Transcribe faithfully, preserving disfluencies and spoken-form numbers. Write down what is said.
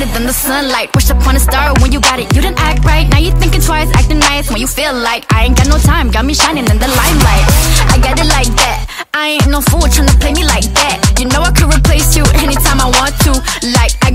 than the sunlight. Wish upon a star when you got it, you didn't act right. Now you thinking twice, acting nice when you feel like I ain't got no time, got me shining in the limelight. I got it like that, I ain't no fool tryna play me like that. You know I could replace you anytime I want to. Like I